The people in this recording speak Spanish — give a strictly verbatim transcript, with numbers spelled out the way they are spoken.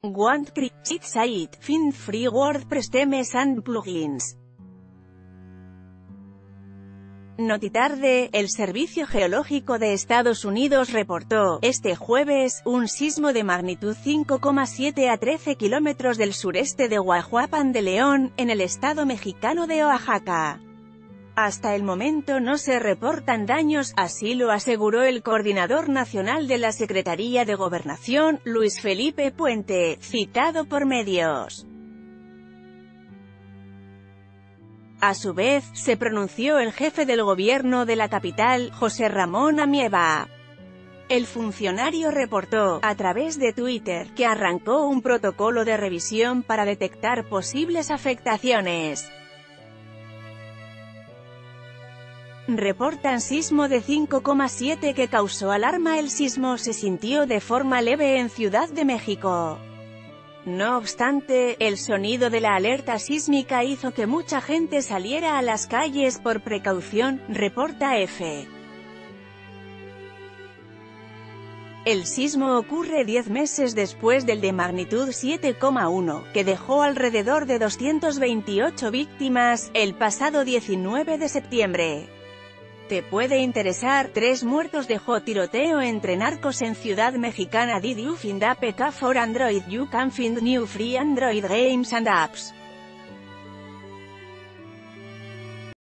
Want Create Site, Find Free WordPress Themes and Plugins. Notitarde, el Servicio Geológico de Estados Unidos reportó, este jueves, un sismo de magnitud cinco coma siete a trece kilómetros del sureste de Huajuapan de León, en el estado mexicano de Oaxaca. Hasta el momento no se reportan daños, así lo aseguró el coordinador nacional de la Secretaría de Gobernación, Luis Felipe Puente, citado por medios. A su vez, se pronunció el jefe del gobierno de la capital, José Ramón Amieva. El funcionario reportó, a través de Twitter, que arrancó un protocolo de revisión para detectar posibles afectaciones. Reportan sismo de cinco coma siete que causó alarma. El sismo se sintió de forma leve en Ciudad de México. No obstante, el sonido de la alerta sísmica hizo que mucha gente saliera a las calles por precaución, reporta F. El sismo ocurre diez meses después del de magnitud siete coma uno, que dejó alrededor de doscientas veintiocho víctimas, el pasado diecinueve de septiembre. Te puede interesar, tres muertos dejó tiroteo entre narcos en Ciudad Mexicana. Did you find a P K for Android? You can find new free Android games and apps.